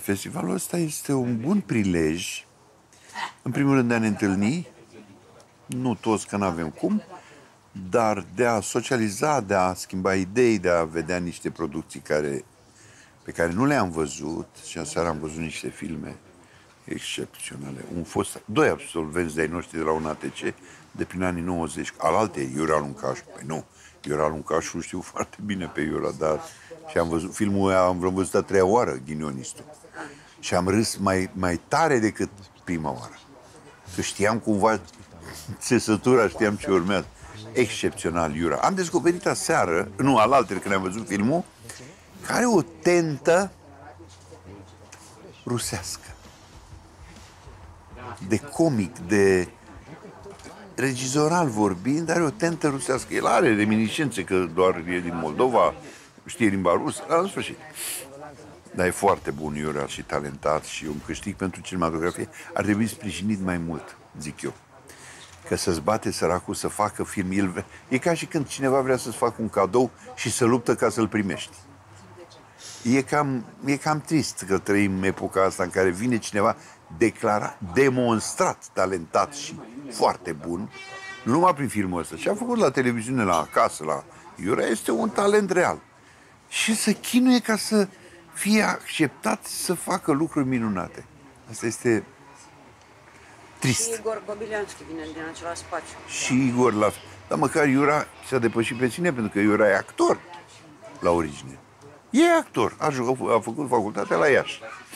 Festivalul ăsta este un bun prilej, în primul rând, de a ne întâlni, nu toți, că nu avem cum, dar de a socializa, de a schimba idei, de a vedea niște producții pe care nu le-am văzut. Și aseară am văzut niște filme excepționale. Doi absolvenți de-ai noștri de la un ATC de prin anii 90, alaltei, Iura Luncașu. Păi nu, Iura Luncașu știu foarte bine pe Iura, dar și am văzut filmul ăia, am văzut a treia oară, Ghinionistul. Și am râs mai tare decât prima oară. Că știam cumva țesătura, știam ce urmează. Excepțional, Iura. Am descoperit aseară, nu, alaltă, când am văzut filmul, care o tentă rusească. De comic, de regizoral vorbind, are o tentă rusească. El are reminiscențe, că doar e din Moldova, știe limba rusă, în sfârșit. Dar e foarte bun, Iura, și talentat și un câștig pentru cinematografie. Ar trebui sprijinit mai mult, zic eu. Că să-ți bate săracul să facă film. E ca și când cineva vrea să-ți facă un cadou și să luptă ca să-l primești. E cam trist că trăim epoca asta în care vine cineva demonstrat talentat și foarte bun, nu numai prin filmul ăsta. Ce a făcut la televiziune, la acasă, la Iura, este un talent real. Și să chinuie ca să fie acceptat să facă lucruri minunate. Asta este trist. Și Igor Gobileanski vine din același spațiu. Și Igor la fel. Dar măcar Iura s-a depășit pe sine, pentru că Iura e actor la origine. E actor. A făcut facultatea la Iași.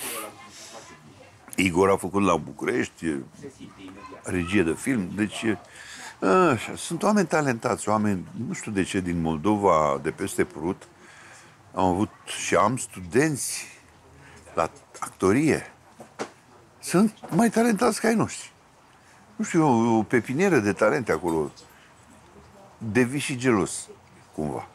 Igor a făcut la București regie de film. Deci, așa, sunt oameni talentați, oameni, nu știu de ce, din Moldova, de peste Prut. Am avut și am studenți la actorie. Sunt mai talentați ca ai noștri. Nu știu, o pepinieră de talente acolo. Devii și gelos, cumva.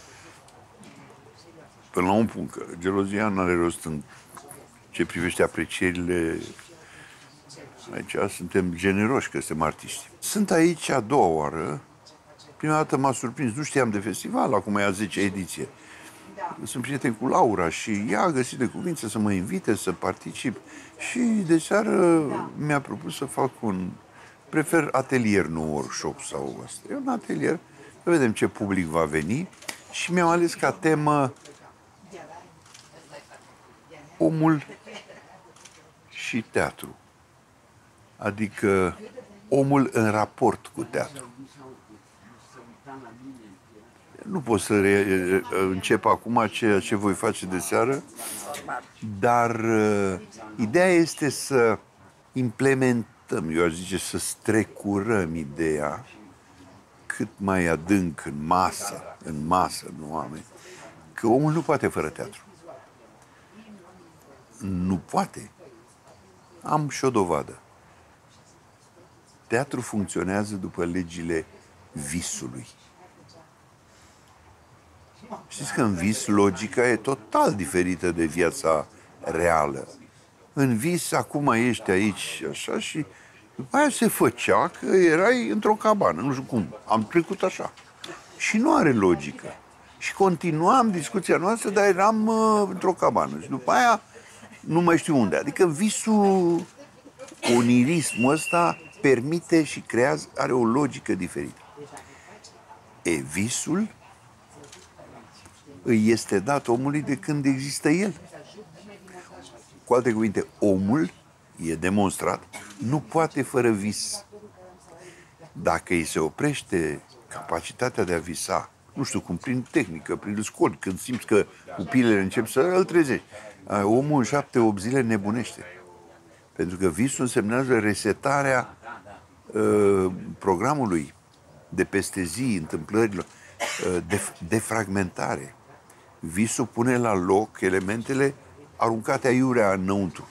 Până la un punct, că gelozia nu are rost în ce privește aprecierile. Aici suntem generoși, că suntem artiști. Sunt aici a doua oară. Prima dată m-a surprins, nu știam de festival, acum e a 10-a ediție. Sunt prieten cu Laura și ea a găsit de cuvință să mă invite să particip. Și de seară mi-a propus să fac prefer atelier, nu workshop sau asta. E un atelier, să vedem ce public va veni. Și mi-am ales ca temă omul și teatru. Adică omul în raport cu teatru. Nu pot să încep acum ceea ce voi face de seară, dar ideea este să implementăm, eu aș zice, să strecurăm ideea cât mai adânc în masă, nu oameni, că omul nu poate fără teatru. Nu poate. Am și o dovadă. Teatru funcționează după legile visului. Știți că în vis logica e total diferită de viața reală. În vis acum ești aici așa și după aia se făcea că erai într-o cabană, nu știu cum. Am trecut așa. Și nu are logică. Și continuam discuția noastră, dar eram într-o cabană. Și după aia nu mai știu unde. Adică visul, onirismul ăsta permite și creează, are o logică diferită. Visul îi este dat omului de când există el. Cu alte cuvinte, omul, e demonstrat, nu poate fără vis. Dacă îi se oprește capacitatea de a visa, nu știu cum, prin tehnică, prin scol, când simți că pupilele încep să îl trezești, omul în 7-8 zile nebunește. Pentru că visul însemnează resetarea programului de peste zi, întâmplărilor, defragmentare. Visul pune la loc elementele aruncate aiurea înăuntru.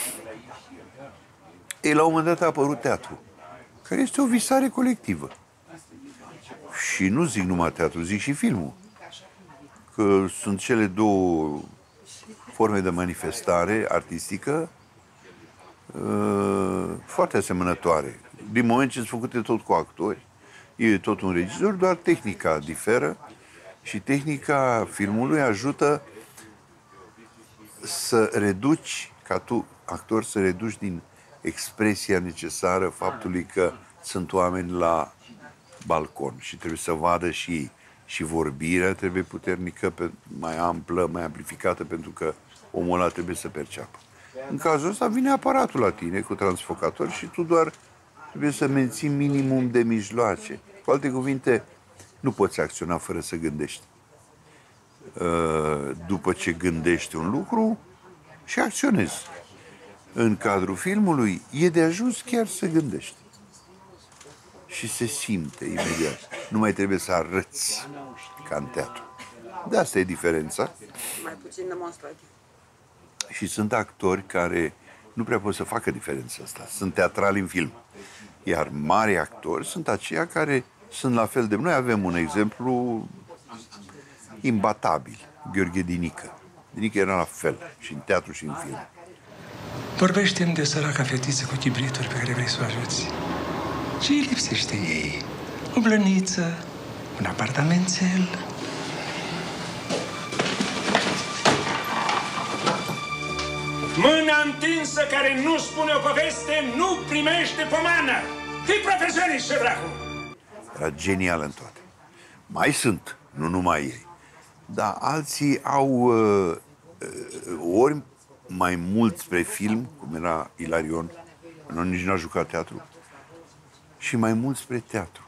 La un moment dat a apărut teatru, care este o visare colectivă. Și nu zic numai teatru, zic și filmul. Că sunt cele două forme de manifestare artistică foarte asemănătoare. Din moment ce sunt făcute tot cu actori, e tot un regizor, doar tehnica diferă și tehnica filmului ajută să reduci, ca tu, actor, să reduci din expresia necesară faptului că sunt oameni la balcon și trebuie să vadă și ei. Și vorbirea trebuie puternică, mai amplă, mai amplificată, pentru că omul ăla trebuie să perceapă. În cazul ăsta vine aparatul la tine cu transfocator și tu doar trebuie să menții minimum de mijloace. Cu alte cuvinte, nu poți acționa fără să gândești. După ce gândești un lucru și acționezi. În cadrul filmului e de ajuns chiar să gândești. Și se simte imediat. Nu mai trebuie să arăți ca în teatru. De asta e diferența. Mai puțin demonstrativ. Și sunt actori care nu prea pot să facă diferența asta. Sunt teatrali în film. Iar mari actori sunt aceia care sunt la fel de... Noi avem un exemplu imbatabil. Gheorghe Dinică. Dinică era la fel și în teatru și în film. Vorbește-mi de săraca fetiță cu chibrituri pe care vrei să o ajuți. Ce îi lipsește ei? O blăniță, un apartamențel. Mâna întinsă care nu spune o poveste nu primește pomană. Fii profesionist, ce dracu! Era genial în toate. Mai sunt, nu numai ei. Dar alții au ori mai mult spre film, cum era Ilarion, nu nici n-a jucat teatru, și mai mult spre teatru.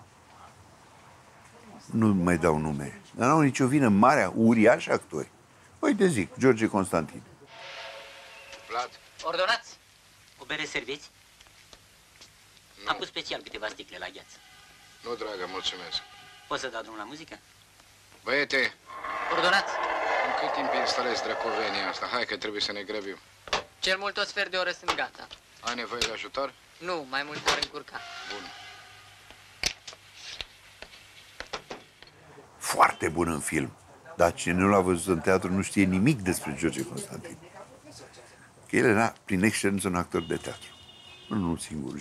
Nu mai dau nume. Dar n-au nicio vină, marea, uriași actori. Uite zic, George Constantin. Vlad? Ordonați! O bere serviți? Nu. Am pus special câteva sticle la gheață. Nu, dragă, mulțumesc. Pot să dau drumul la muzică? Băiete, Ordonați! în cât timp instalezi drăcovenia asta? Hai că trebuie să ne grăbim. Cel mult o sfert de oră sunt gata. Ai nevoie de ajutor? Nu, mai mult ori încurca. Bun. Foarte bun în film. Dar cine nu l-a văzut în teatru nu știe nimic despre George Constantin. Că el era, prin excelență, un actor de teatru. Nu singur,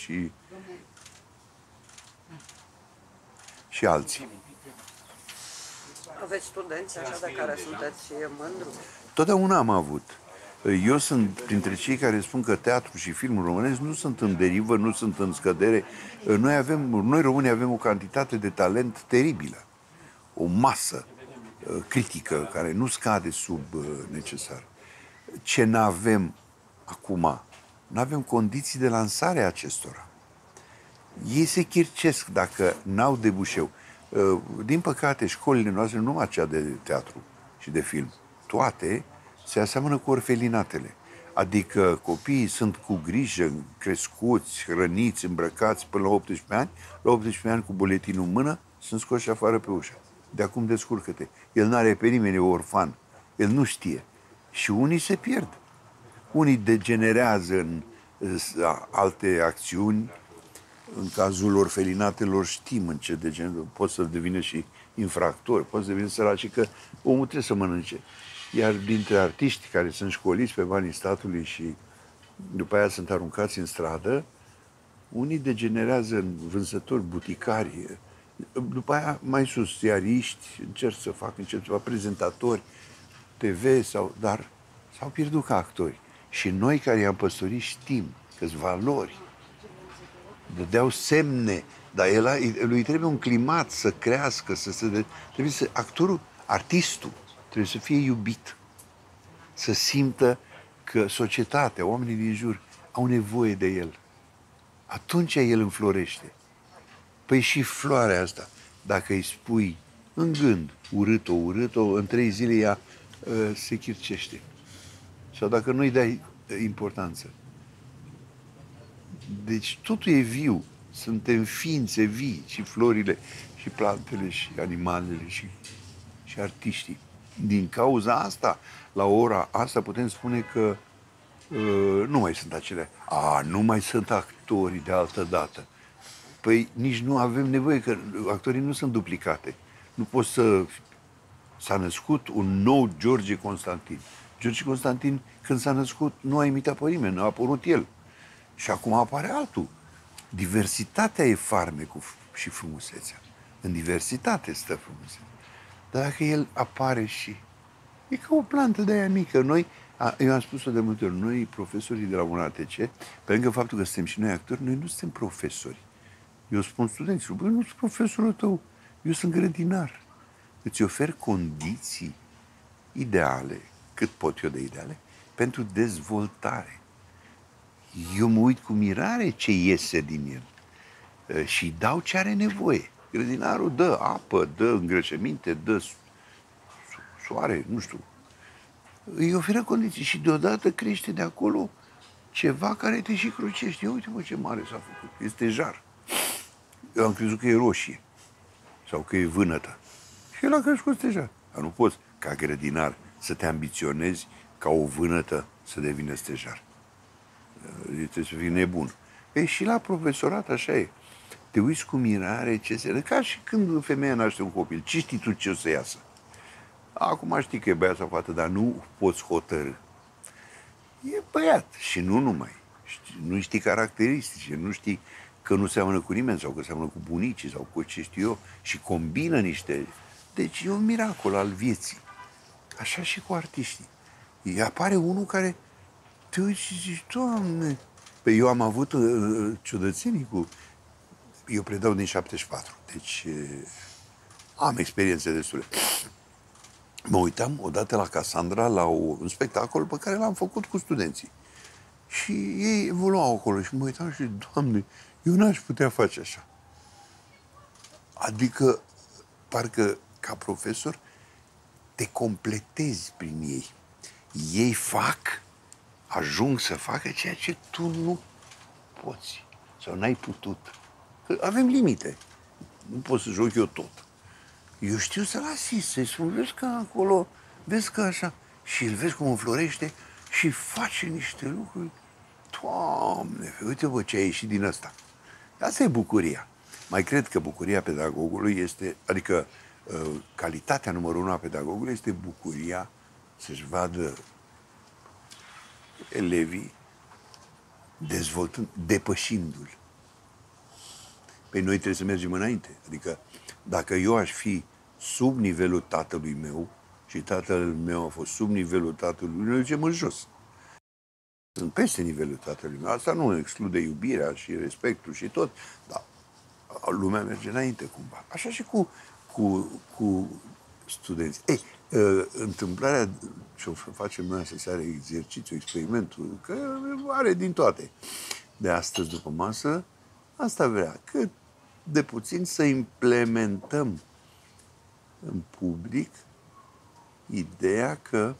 și alții. Aveți studenți așa de care sunteți mândru? Totdeauna am avut. Eu sunt printre cei care spun că teatru și filmul românesc nu sunt în derivă, nu sunt în scădere. Noi românii avem o cantitate de talent teribilă. O masă critică care nu scade sub necesar. Ce n-avem acum? N-avem condiții de lansare a acestora. Ei se chircesc dacă n-au debușeu. Din păcate, școlile noastre, nu numai cea de teatru și de film, toate se aseamănă cu orfelinatele. Adică copiii sunt cu grijă, crescuți, hrăniți, îmbrăcați până la 18 ani. La 18 ani, cu buletinul în mână, sunt scoși afară pe ușă. De acum descurcă-te. El n-are pe nimeni, e orfan. El nu știe. Și unii se pierd. Unii degenerează în alte acțiuni. În cazul orfelinatelor știm în ce degenerează. Pot să devină și infractori, pot să devină săraci, că omul trebuie să mănânce. Iar dintre artiști care sunt școliți pe banii statului și după aia sunt aruncați în stradă, unii degenerează în vânzători, buticari, după aia mai sus, ziariști, încerc să ceva, prezentatori, TV, dar s-au pierdut ca actori. Și noi care i-am păstorit știm că-s valori. Dădeau semne, dar lui trebuie un climat să crească, actorul, artistul, trebuie să fie iubit. Să simtă că societatea, oamenii din jur, au nevoie de el. Atunci el înflorește. Păi și floarea asta, dacă îi spui în gând, urât-o, în 3 zile ea se chircește. Sau dacă nu îi dai importanță. Deci totul e viu. Suntem ființe vii, și florile, și plantele, și animalele, și artiștii. Din cauza asta, la ora asta putem spune că nu mai sunt acelea. Nu mai sunt actorii de altă dată. Păi nici nu avem nevoie, că actorii nu sunt duplicate. Nu poți să... S-a născut un nou George Constantin. George Constantin, când s-a născut, nu a imitat pe nimeni, a apărut el. Și acum apare altul. Diversitatea e farmecul și frumusețea. În diversitate stă frumusețea. Dar dacă el apare și... E ca o plantă de aia mică. Noi Eu am spus-o de multe ori, noi, profesorii de la UNATC, pe lângă faptul că suntem și noi actori, noi nu suntem profesori. Eu spun studenților, băi, nu sunt profesorul tău, eu sunt grădinar. Îți ofer condiții ideale, cât pot eu de ideale, pentru dezvoltare. Eu mă uit cu mirare ce iese din el și dau ce are nevoie. Grădinarul dă apă, dă îngrășăminte, dă soare, nu știu. Îi oferă condiții și deodată crește de acolo ceva care te și crucește. Uite, mă, ce mare s-a făcut. Este jar. Eu am crezut că e roșie sau că e vânătă. Și el a crescut stejar. Dar nu poți, ca grădinar, să te ambiționezi ca o vânătă să devină stejar. Trebuie să fii nebun. Ei, și la profesorat așa e. Te uiți cu mirare ce se... Ca și când femeia naște un copil. Ce știi tu ce o să iasă? Acum știi că e băiat sau fată, dar nu poți hotărâ. E băiat și nu numai. Nu știi caracteristice, nu știi că nu seamănă cu nimeni sau că seamănă cu bunicii sau cu ce știu eu și combină niște... Deci e un miracol al vieții. Așa și cu artiștii. Îi apare unul care te uiți și zici, Doamne... Păi eu am avut ciudățenii cu... Eu predau din 74, deci am experiențe destule. Mă uitam odată la Cassandra la un spectacol pe care l-am făcut cu studenții. Și ei evoluau acolo și mă uitam și, Doamne, eu n-aș putea face așa. Adică, parcă ca profesor, te completezi prin ei. Ei ajung să facă ceea ce tu nu poți sau n-ai putut. Că avem limite. Nu pot să joc eu tot. Eu știu să-l asist, să-i spun, vezi că acolo, vezi că așa, și îl vezi cum înflorește și face niște lucruri. Doamne, uite bă ce a ieșit din ăsta. Asta e bucuria. Mai cred că bucuria pedagogului este, adică calitatea numărul 1 a pedagogului este bucuria să-și vadă elevii dezvoltând, depășindu-l. Păi noi trebuie să mergem înainte. Adică dacă eu aș fi sub nivelul tatălui meu și tatăl meu a fost sub nivelul tatălui meu, ducem în jos. Sunt peste nivelul tatălui meu. Asta nu exclude iubirea și respectul și tot, dar lumea merge înainte cumva. Așa și cu studenții. Ei, întâmplarea ce o facem noi să are exercițiul, experimentul, că are din toate. De astăzi după masă, asta vrea, cât de puțin să implementăm în public ideea că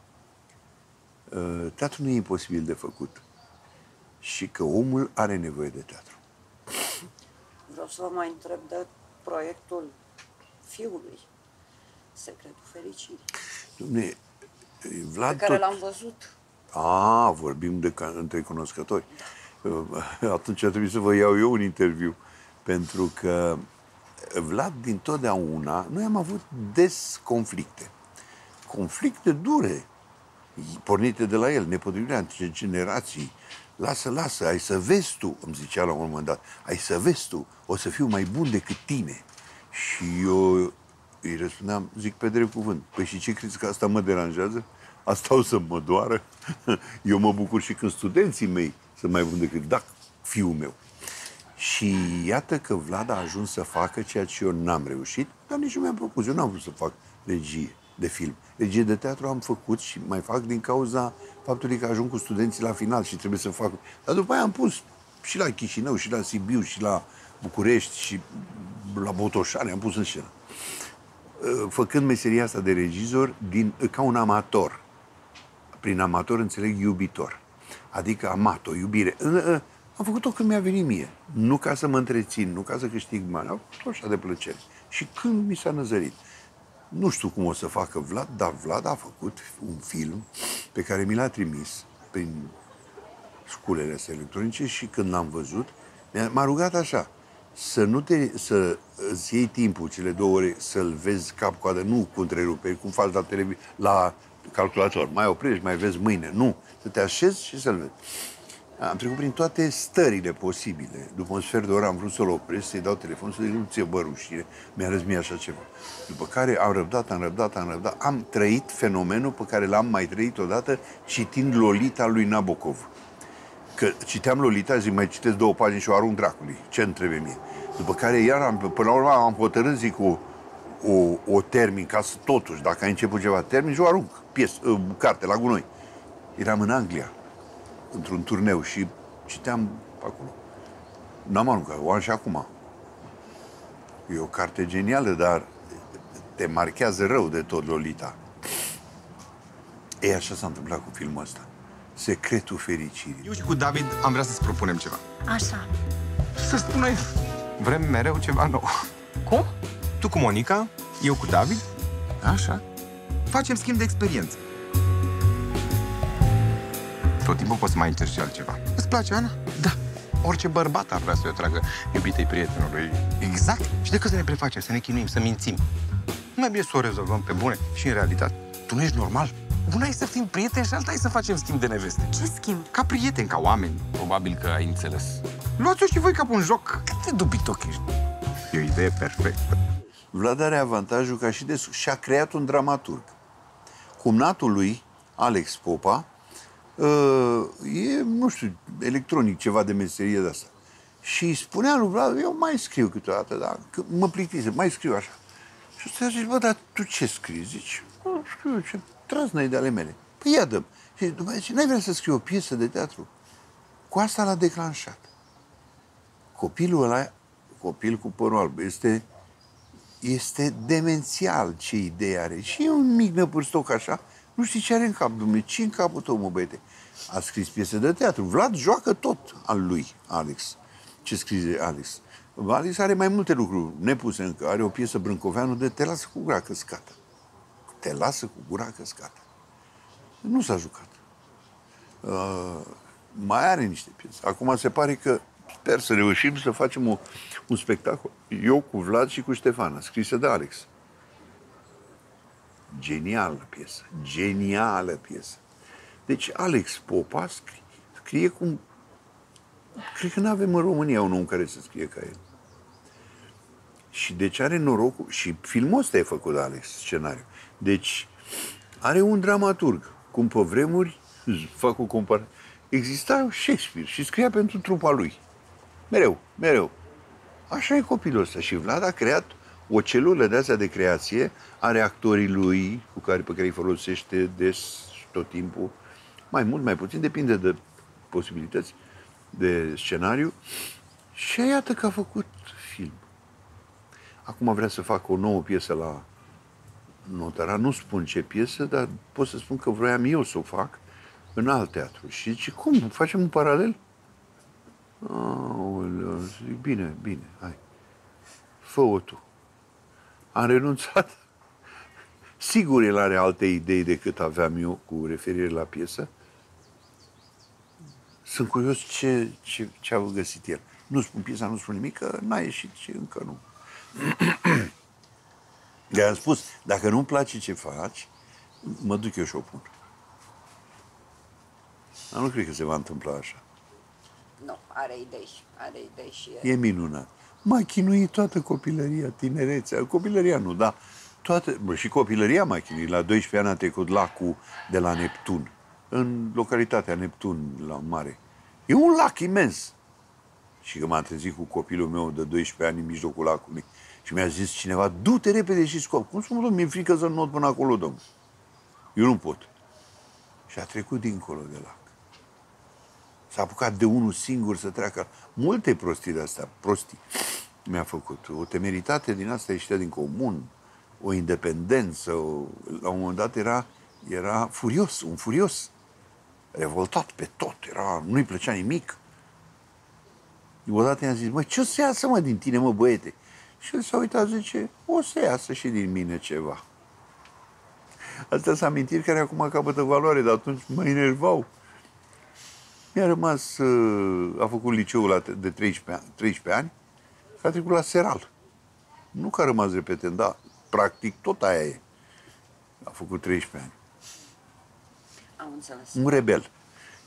teatru nu e imposibil de făcut și că omul are nevoie de teatru. Vreau să vă mai întreb de proiectul fiului, Secretul Fericirii, Dom'le, Vlad pe care l-am văzut. Vorbim între cunoscători. Atunci ar trebui să vă iau eu un interviu, pentru că Vlad dintotdeauna, noi am avut des conflicte. Conflicte dure, pornite de la el, nepotrivirea între generații. Lasă, ai să vezi tu, îmi zicea la un moment dat, ai să vezi tu, o să fiu mai bun decât tine. Și eu îi răspundeam, zic pe drept cuvânt, păi și ce crezi că asta mă deranjează? Asta o să mă doară? Eu mă bucur și când studenții mei sunt mai buni decât fiul meu. Și iată că Vlad a ajuns să facă ceea ce eu n-am reușit, dar nici nu mi-am propus. Eu n-am vrut să fac regie de film. Regie de teatru am făcut și mai fac din cauza faptului că ajung cu studenții la final și trebuie să fac. Dar după aia am pus și la Chișinău, și la Sibiu, și la București, și la Botoșani, am pus în scenă. Făcând meseria asta de regizor ca un amator. Prin amator înțeleg iubitor. Adică amator, iubire. Am făcut-o când mi-a venit mie. Nu ca să mă întrețin, nu ca să câștig bani. Am făcut-o așa de plăcere. Și când mi s-a năzărit. Nu știu cum o să facă Vlad, dar Vlad a făcut un film pe care mi l-a trimis prin sculele astea electronice și când l-am văzut, m-a rugat așa, să îți iei timpul, cele 2 ore, să-l vezi cap-coadă, nu cu întreruperi, cum faci la calculator. Mai oprești, mai vezi mâine. Nu. Să te așezi și să-l vezi. Am trecut prin toate stările posibile. După un sfert de oră am vrut să-l opresc, să-i dau telefon, să-i nu ție bă rușine. Mi-a răzmie așa ceva. După care am răbdat. Am trăit fenomenul pe care l-am mai trăit odată citind Lolita lui Nabokov. Că citeam Lolita, zic, mai citesc 2 pagini și o arunc dracului. Ce-mi trebuie mie? După care iar până la urmă am hotărât, zic, o termin, ca să totuși, dacă ai început ceva termin, și o arunc. Carte la gunoi. Eram în Anglia, într-un turneu și citeam acolo. N-am aruncat, o am și acum. E o carte genială, dar te marchează rău de tot Lolita. Ei, așa s-a întâmplat cu filmul ăsta. Secretul fericirii. Eu și cu David am vrea să-ți propunem ceva. Așa. Să spunem, vrem mereu ceva nou. Cum? Tu cu Monica, eu cu David, așa. Facem schimb de experiență. Tot timpul poți să mai încerci și altceva. Îți place, Ana? Da. Orice bărbat ar vrea să-i atragă iubitei prietenului. Exact. Și decât să ne prefacem, să ne chinuim, să mințim. Nu mai bine să o rezolvăm pe bune și în realitate. Tu nu ești normal. Una e să fim prieteni și alta e să facem schimb de neveste. Ce schimb? Ca prieteni, ca oameni. Probabil că ai înțeles. Luați-o și voi ca pe un joc. Cât de dubitoc ești. E o idee perfectă. Vlad are avantajul ca și și-a creat un dramaturg. Cumnatul lui, Alex Popa, e, nu știu, electronic, ceva de meserie de asta. Și spunea lui Vlad, eu mai scriu câteodată, dar mă plictisem, mai scriu așa. Și ăsta zice, bă, dar tu ce scrii? Zici, scriu, ce traznăi de ale mele. Păi ia dă-mi. Și după aceea zice, n-ai vrea să scrii o piesă de teatru? Cu asta l-a declanșat. Copilul ăla, copil cu părul alb, este demențial ce idee are. Și e un mic năpârstoc așa, nu știi ce are în cap, Dumnezeu, ce în capul tău, mă, băiete? A scris piese de teatru. Vlad joacă tot al lui, Alex. Ce scrie Alex? Alex are mai multe lucruri nepuse încă. Are o piesă Brâncoveanu de Te lasă cu gura căscată. Te lasă cu gura căscată. Nu s-a jucat. Mai are niște piese. Acum se pare că sper să reușim să facem un spectacol. Eu cu Vlad și cu Ștefana, scrisă de Alex. Genială piesă. Genială piesă. Deci Alex Popa scrie cum... Cred că nu avem în România un om care să scrie ca el. Și deci are norocul... Și filmul ăsta e făcut de Alex, scenariu. Deci are un dramaturg. Cum pe vremuri, fac o comparație, exista Shakespeare și scria pentru trupa lui. Mereu. Așa e copilul ăsta. Și Vlad a creat o celulă de astea de creație, are actorii lui pe care îi folosește des tot timpul. Mai mult, mai puțin, depinde de posibilități de scenariu. Și iată că a făcut film. Acum vrea să facă o nouă piesă la Notara. Nu spun ce piesă, dar pot să spun că vroiam eu să o fac în alt teatru. Și zice, cum? Facem un paralel? Aoleu, zic, bine, hai. Fă-o tu. Am renunțat. Sigur, el are alte idei decât aveam eu cu referire la piesă. Sunt curios ce a găsit el. Nu spun piesa, nu spun nimic, că n-a ieșit și încă nu. Dar am spus, dacă nu-mi place ce faci, mă duc eu și o pun. Dar nu cred că se va întâmpla așa. Nu, are idei și E minunat. M-a chinuit toată copilăria, tinerețea. Copilăria nu, da. Și copilăria m-a chinuit. La 12 ani a trecut lacul de la Neptun. În localitatea Neptun, la mare. E un lac imens. Și că m-am trezit cu copilul meu de 12 ani în mijlocul lacului și mi-a zis cineva, du-te repede și scop. Cum spun, mi-e frică să not până acolo, domnule. Eu nu pot. Și a trecut dincolo de lac. S-a apucat de unul singur să treacă. Multe prostii de astea, prostii, mi-a făcut. O temeritate din asta ieșită din comun, o independență. La un moment dat era furios, un furios. Revoltat pe tot. Nu-i plăcea nimic. Odată i-am zis, mă, ce o să iasă, mă, din tine, mă, băiete? Și el s-a uitat, zice, o să iasă și din mine ceva. Astea sunt amintiri care acum capătă valoare, dar atunci mă enervau. Mi-a rămas, a făcut liceul de 13 ani, a trecut la Seral. Nu că a rămas repetent, dar practic tot aia e. A făcut 13 ani. Am înțeles. Un rebel.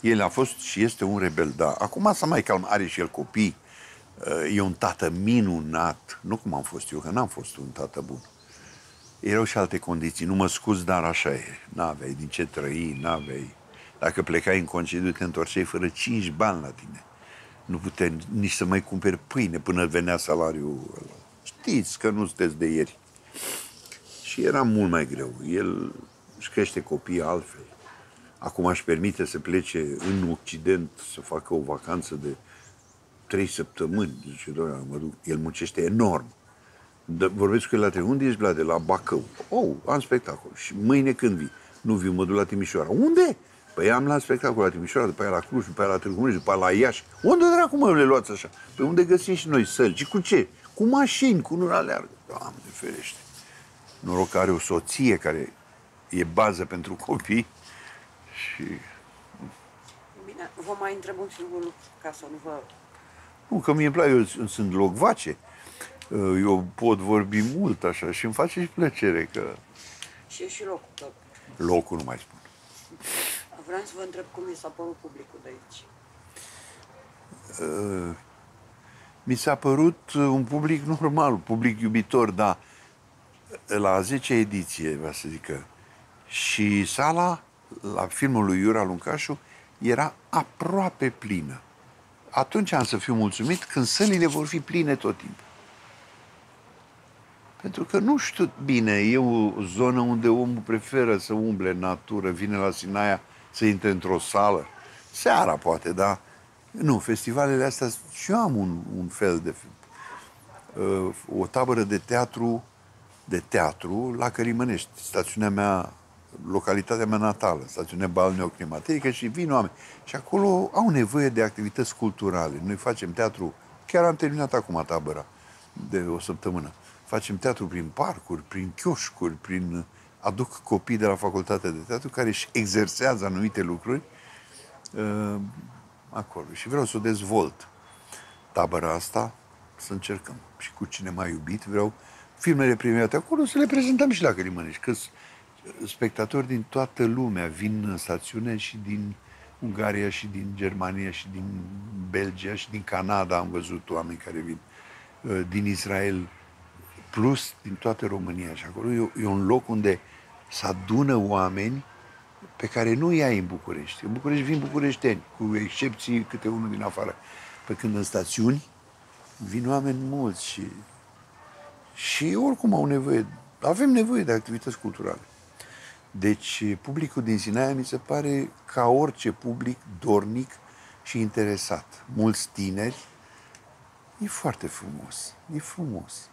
El a fost și este un rebel, da. Acum s-a mai calmat, are și el copii. E un tată minunat. Nu cum am fost eu, că n-am fost un tată bun. Erau și alte condiții. Nu mă scuz, dar așa e. N-aveai din ce trăi, n-aveai. Dacă plecai în concediu, te întorceai fără 5 bani la tine. Nu puteai nici să mai cumperi pâine până venea salariul ăla. Știți că nu sunteți de ieri. Și era mult mai greu. El își crește copiii altfel. Acum își permite să plece în Occident, să facă o vacanță de 3 săptămâni. Zice, doamne, mă duc. El muncește enorm. Vorbesc cu el la trei. Unde ești, Vlade? La Bacău. Oh, am spectacol. Și mâine când vii? Nu viu, mă duc la Timișoara. Unde? Păi am la spectacol la Timișoara, după aia la Cluj, după aia la Târgu Mureș, după aia la Iași. Unde dracu, mă, le luați așa? Păi unde găsim și noi săli? Și cu ce? Cu mașini, cu nu aleargă. Doamne ferește. Noroc că are o soție care e bază pentru copii și... Bine, vă mai întreb un singur lucru, ca să nu vă... Nu, că mie îmi place, eu sunt locvace. Eu pot vorbi mult așa și îmi face și plăcere că... Și e și locul, că... Locul nu mai spun. Vreau să vă întreb cum mi s-a părut publicul de aici. Mi s-a părut un public normal, un public iubitor, dar la 10-a ediție, vreau să zic că, și sala, la filmul lui Iura Luncașu, era aproape plină. Atunci am să fiu mulțumit când sălile vor fi pline tot timpul. Pentru că nu știu bine, e o zonă unde omul preferă să umble în natură, vine la Sinaia să intre într-o sală. Seara poate, dar nu, festivalele astea, și eu am un fel de... o tabără de teatru la Călimănești, stațiunea mea, localitatea mea natală, stațiunea balneoclimaterică și vin oameni. Și acolo au nevoie de activități culturale. Noi facem teatru, chiar am terminat acum tabăra de o săptămână. Facem teatru prin parcuri, prin chioșcuri, aduc copii de la facultatea de teatru care își exersează anumite lucruri acolo. Și vreau să o dezvolt. Tabăra asta, să încercăm. Și cu cine m-a iubit, vreau filmele premiate acolo să le prezentăm și la Călimănești. Că spectatori din toată lumea vin în stațiune și din Ungaria și din Germania și din Belgia și din Canada am văzut oameni care vin, din Israel, plus din toată România. Și acolo e un loc unde se adună oameni pe care nu i ai în București. În București vin bucureșteni, cu excepții câte unul din afară. Pe când în stațiuni vin oameni mulți și oricum au nevoie, avem nevoie de activități culturale. Deci publicul din Sinaia mi se pare ca orice public dornic și interesat. Mulți tineri. E foarte frumos. E frumos.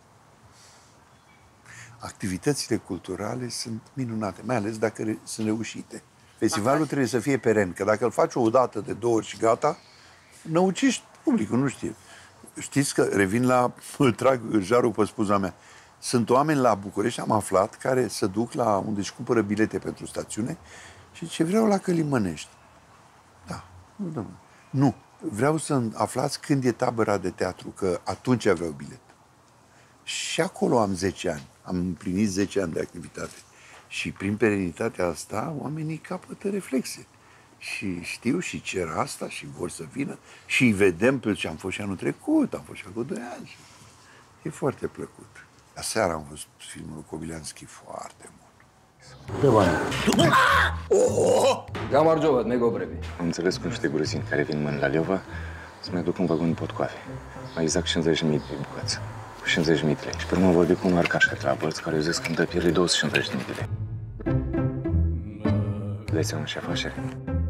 Activitățile culturale sunt minunate, mai ales dacă sunt reușite. Festivalul trebuie să fie peren, că dacă îl faci o dată de 2 ori și gata, năuciști publicul, nu știe. Știți că, revin la, îl trag jarul pe spuza mea, sunt oameni la București, am aflat, care se duc la unde își cumpără bilete pentru stațiune și ce vreau la Călimănești. Da, nu, domnule. Nu, vreau să aflați când e tabăra de teatru, că atunci aveau bilet. Și acolo am 10 ani. Am împlinit 10 ani de activitate. Și prin perenitatea asta, oamenii capătă reflexe. Și știu și cer asta și vor să vină. Și îi vedem pe ce am fost și anul trecut, am fost și acum 2 ani. E foarte plăcut. Aseară am văzut filmul Kobylianski foarte mult. Pe bani. Gamarjovat, nego brevi. Am înțeles cu niște gruzini care vin mâini la Liova să mai duc un vagon de potcoafe. Mai exact 50.000 de bucăți. 50.000 de lei. Și pe urmă vorbi cu un arcaș de la Bălți, care zis că îmi dă pierdui 250.000 de lei. Dai seama ce afacere?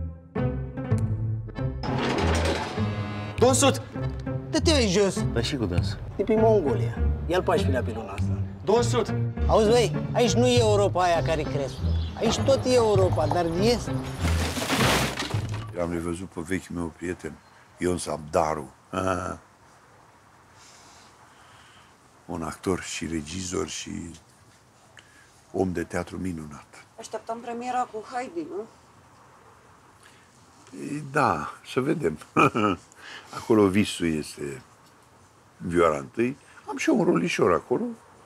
Donsut! Dă-te jos! Dar și cu dânsul. De pe Mongolia. E al 14-lea pe luna asta. Donsut! Auzi, băi, aici nu e Europa aia care crezi tu. Aici tot e Europa, dar este. Am revăzut pe vechiul meu prieten, Ion Sabdaru. Un actor și regizor și om de teatru minunat. Așteptăm premiera cu Heidi, nu? Da, să vedem. Acolo visul este vioara întâi. Am și eu un rolișor acolo.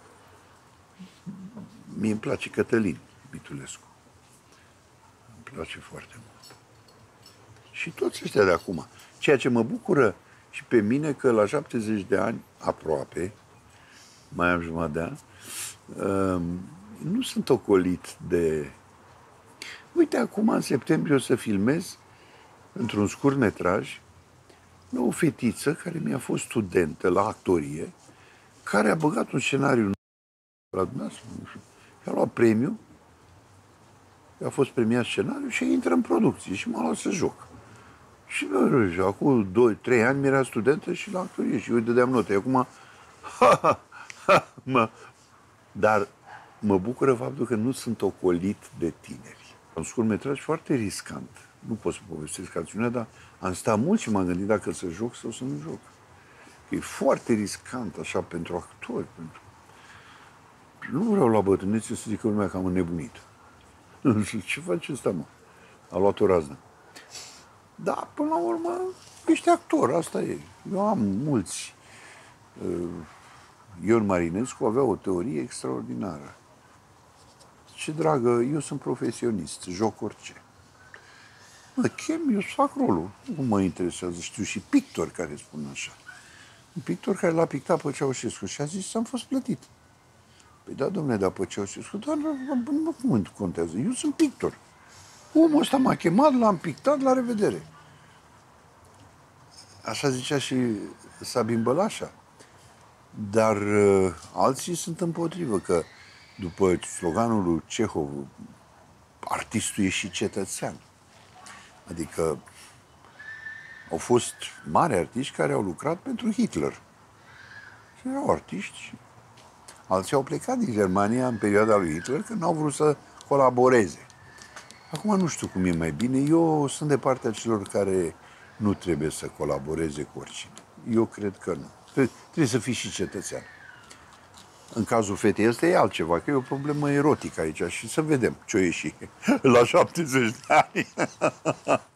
Mie îmi place Cătălin Mitulescu. Îmi place foarte mult. Și toți ăștia de acum. Ceea ce mă bucură și pe mine că la 70 de ani, aproape, mai am jumătate de an, nu sunt ocolit de... Uite, acum în septembrie o să filmez într-un scurt metraj o fetiță care mi-a fost studentă la actorie, care a băgat un scenariu la dumneavoastră, nu știu, și-a luat premiu, a fost premiat scenariu și intră în producție și m-a luat să joc. Și acum 2-3 ani mi-era studentă și la actorie și eu îi dădeam note. Acum, dar mă bucură faptul că nu sunt ocolit de tineri. Un scurtmetraj foarte riscant. Nu pot să povestesc acțiunea, dar am stat mult și m-am gândit dacă să joc sau să nu joc. E foarte riscant așa pentru actori. Nu vreau la bătrânețe să zică lumea că am înnebunit. Ce face ăsta, mă? A luat o raznă. Da, până la urmă, ești actor, asta e. Eu am mulți. Ion Marinescu avea o teorie extraordinară. Ce dragă, eu sunt profesionist, joc orice. Mă chem, eu fac rolul. Nu mă interesează, știu și pictori care spun așa. Un pictor care l-a pictat pe Ceaușescu și a zis, am fost plătit. Păi da, domnule, dar pe Ceaușescu, dar nu contează, eu sunt pictor. Omul ăsta m-a chemat, l-am pictat, la revedere. Așa zicea și Sabin Bălașa. Dar alții sunt împotrivă, că după sloganul lui Cehov, artistul e și cetățean. Adică au fost mari artiști care au lucrat pentru Hitler. Și erau artiști. Alții au plecat din Germania în perioada lui Hitler, că n-au vrut să colaboreze. Acum nu știu cum e mai bine. Eu sunt de partea celor care nu trebuie să colaboreze cu oricine. Eu cred că nu. Trebuie să fii și cetățean. În cazul fetei ăsta e altceva, că e o problemă erotică aici și să vedem ce-o ieși la 70 de ani.